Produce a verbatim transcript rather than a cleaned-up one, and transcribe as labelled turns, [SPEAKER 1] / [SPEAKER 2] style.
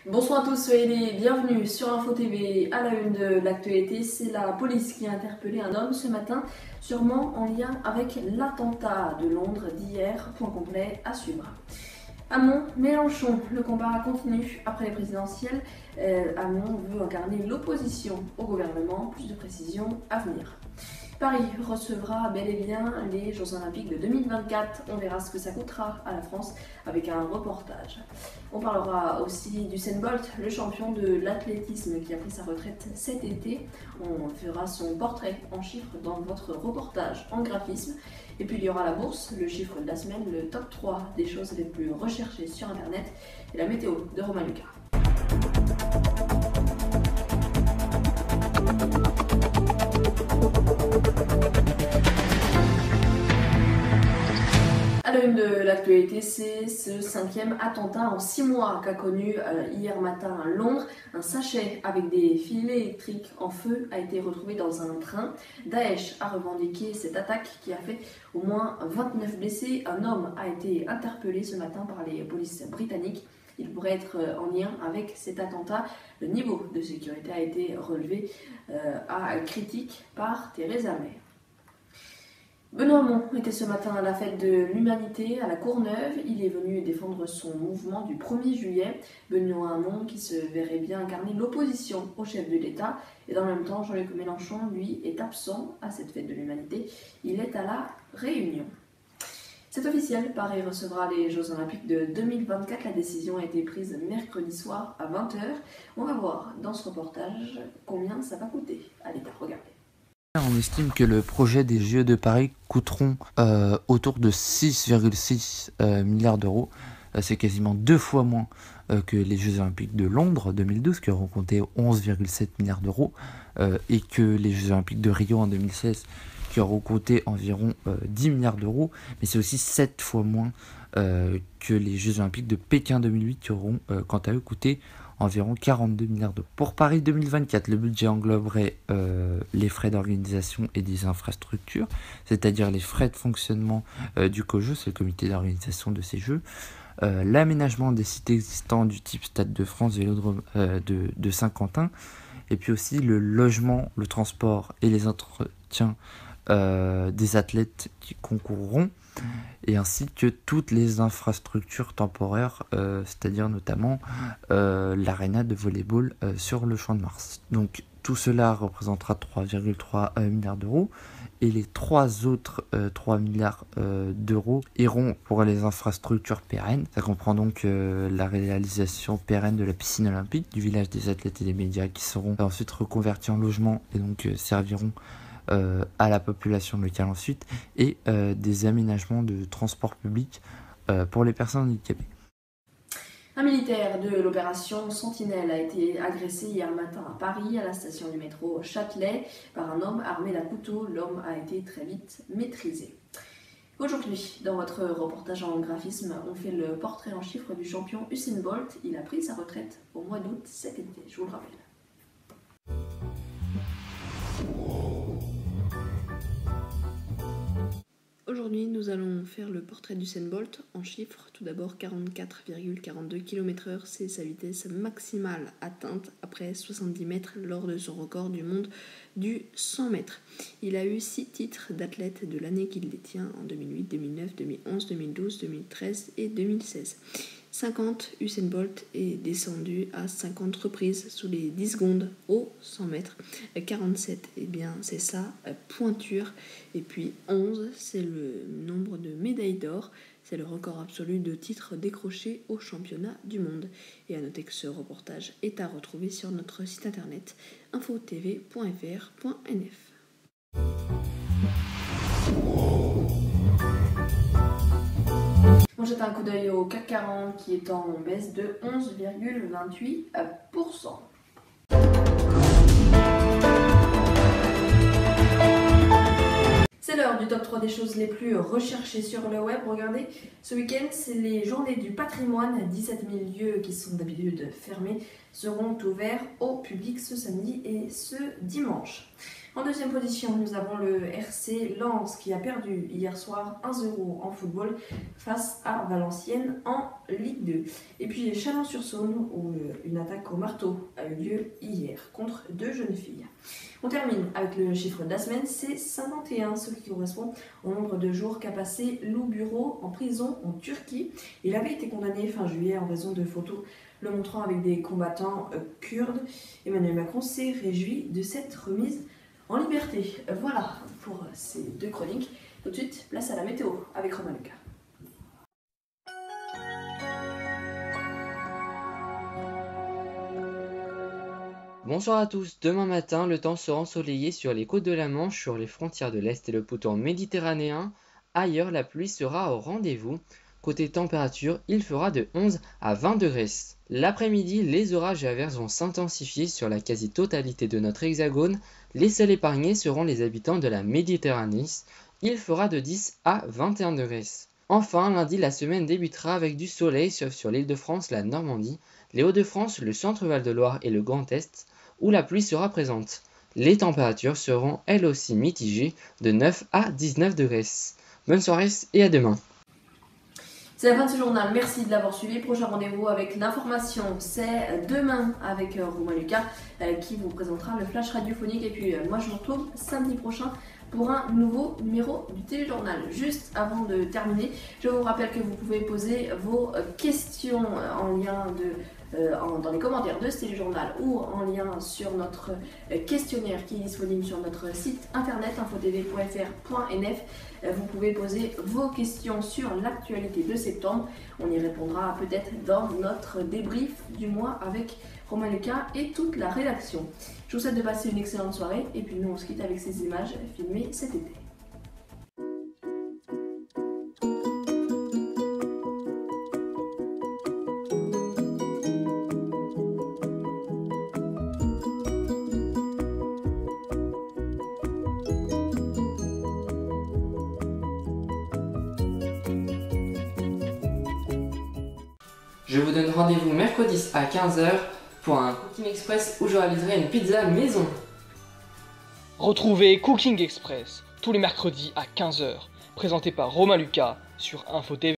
[SPEAKER 1] Bonsoir à tous, soyez les bienvenus sur Info T V. À la une de l'actualité, c'est la police qui a interpellé un homme ce matin, sûrement en lien avec l'attentat de Londres d'hier. Point complet à suivre. Hamon, Mélenchon, le combat continue après les présidentielles. Euh, Hamon veut incarner l'opposition au gouvernement. Plus de précisions à venir. Paris recevra bel et bien les Jeux Olympiques de deux mille vingt-quatre. On verra ce que ça coûtera à la France avec un reportage. On parlera aussi d'Usain Bolt, le champion de l'athlétisme qui a pris sa retraite cet été. On fera son portrait en chiffres dans votre reportage en graphisme. Et puis il y aura la bourse, le chiffre de la semaine, le top trois des choses les plus recherchées sur Internet et la météo de Romain Lucas. À la une de l'actualité, c'est ce cinquième attentat en six mois qu'a connu euh, hier matin à Londres. Un sachet avec des filets électriques en feu a été retrouvé dans un train. Daesh a revendiqué cette attaque qui a fait au moins vingt-neuf blessés. Un homme a été interpellé ce matin par les polices britanniques. Il pourrait être en lien avec cet attentat. Le niveau de sécurité a été relevé euh, à critique par Theresa May. Benoît Hamon était ce matin à la fête de l'Humanité à la Courneuve. Il est venu défendre son mouvement du premier juillet. Benoît Hamon qui se verrait bien incarner l'opposition au chef de l'État. Et dans le même temps, Jean-Luc Mélenchon, lui, est absent à cette fête de l'Humanité. Il est à la Réunion. C'est officiel, Paris recevra les Jeux Olympiques de deux mille vingt-quatre. La décision a été prise mercredi soir à vingt heures. On va voir dans ce reportage combien ça va coûter à l'État. Regardez.
[SPEAKER 2] On estime que le projet des J O de Paris coûteront euh, autour de six virgule six euh, milliards d'euros. Euh, c'est quasiment deux fois moins euh, que les Jeux Olympiques de Londres deux mille douze qui auront compté onze virgule sept milliards d'euros euh, et que les Jeux Olympiques de Rio en deux mille seize qui auront coûté environ euh, dix milliards d'euros. Mais c'est aussi sept fois moins euh, que les Jeux Olympiques de Pékin deux mille huit qui auront euh, quant à eux coûté environ quarante-deux milliards d'euros. Pour Paris deux mille vingt-quatre, le budget engloberait euh, les frais d'organisation et des infrastructures, c'est-à-dire les frais de fonctionnement euh, du COJO, c'est le comité d'organisation de ces Jeux, euh, l'aménagement des sites existants du type Stade de France, Vélodrome euh, de, de Saint-Quentin, et puis aussi le logement, le transport et les entretiens euh, des athlètes qui concourront, et ainsi que toutes les infrastructures temporaires, euh, c'est-à-dire notamment euh, l'aréna de volleyball euh, sur le Champ de Mars. Donc tout cela représentera trois virgule trois milliards d'euros et les trois autres euh, trois milliards euh, d'euros iront pour les infrastructures pérennes. Ça comprend donc euh, la réalisation pérenne de la piscine olympique, du village des athlètes et des médias qui seront ensuite reconvertis en logements et donc euh, serviront Euh, à la population locale ensuite, et euh, des aménagements de transport public euh, pour les personnes handicapées.
[SPEAKER 1] Un militaire de l'opération Sentinelle a été agressé hier matin à Paris, à la station du métro Châtelet, par un homme armé d'un couteau. L'homme a été très vite maîtrisé. Aujourd'hui, dans votre reportage en graphisme, on fait le portrait en chiffres du champion Usain Bolt. Il a pris sa retraite au mois d'août cet été, je vous le rappelle. Aujourd'hui, nous allons faire le portrait d'Usain Bolt en chiffres. Tout d'abord, quarante-quatre virgule quarante-deux kilomètres heure, c'est sa vitesse maximale atteinte après soixante-dix mètres lors de son record du monde du cent mètres. Il a eu six titres d'athlète de l'année qu'il détient en deux mille huit, deux mille neuf, deux mille onze, deux mille douze, deux mille treize et deux mille seize. cinquante, Usain Bolt est descendu à cinquante reprises sous les dix secondes au cent mètres. quarante-sept, eh bien c'est sa pointure. Et puis onze, c'est le nombre de médailles d'or. C'est le record absolu de titres décrochés au championnat du monde. Et à noter que ce reportage est à retrouver sur notre site internet info t v point f r point n f. On jette un coup d'œil au C A C quarante qui est en baisse de onze virgule vingt-huit pour cent. C'est l'heure du top trois des choses les plus recherchées sur le web. Regardez, ce week-end, c'est les journées du patrimoine. dix-sept mille lieux qui sont d'habitude fermés seront ouverts au public ce samedi et ce dimanche. En deuxième position, nous avons le R C Lens qui a perdu hier soir un zéro en football face à Valenciennes en Ligue deux. Et puis Chalon-sur-Saône où une attaque au marteau a eu lieu hier contre deux jeunes filles. On termine avec le chiffre de la semaine, c'est cinquante et un, ce qui correspond au nombre de jours qu'a passé Lou Bureau en prison en Turquie. Il avait été condamné fin juillet en raison de photos le montrant avec des combattants euh, kurdes. Emmanuel Macron s'est réjoui de cette remise en liberté. Voilà pour ces deux chroniques. Tout de suite, place à la météo avec Romain Lucas.
[SPEAKER 3] Bonsoir à tous, demain matin, le temps sera ensoleillé sur les côtes de la Manche, sur les frontières de l'Est et le pourtour méditerranéen. Ailleurs, la pluie sera au rendez-vous. Côté température, il fera de onze à vingt degrés. L'après-midi, les orages et averses vont s'intensifier sur la quasi-totalité de notre hexagone. Les seuls épargnés seront les habitants de la Méditerranée. Il fera de dix à vingt et un degrés. Enfin, lundi, la semaine débutera avec du soleil, sauf sur l'Île-de-France, la Normandie, les Hauts-de-France, le Centre-Val de Loire et le Grand Est, où la pluie sera présente. Les températures seront elles aussi mitigées de neuf à dix-neuf degrés. Bonne soirée et à demain.
[SPEAKER 1] C'est la fin de ce journal, merci de l'avoir suivi. Prochain rendez-vous avec l'information, c'est demain avec Romain Lucas euh, qui vous présentera le flash radiophonique. Et puis euh, moi je vous retrouve samedi prochain pour un nouveau numéro du téléjournal. Juste avant de terminer, je vous rappelle que vous pouvez poser vos questions en lien de, euh, en, dans les commentaires de ce téléjournal ou en lien sur notre questionnaire qui est disponible sur notre site internet info t v point f r point n f. Vous pouvez poser vos questions sur l'actualité de septembre. On y répondra peut-être dans notre débrief du mois avec Romain Lucas et toute la rédaction. Je vous souhaite de passer une excellente soirée et puis nous on se quitte avec ces images filmées cet été.
[SPEAKER 3] Je vous donne rendez-vous mercredi à quinze heures pour un Cooking Express où je réaliserai une pizza maison.
[SPEAKER 4] Retrouvez Cooking Express tous les mercredis à quinze heures, présenté par Romain Lucas sur Info T V.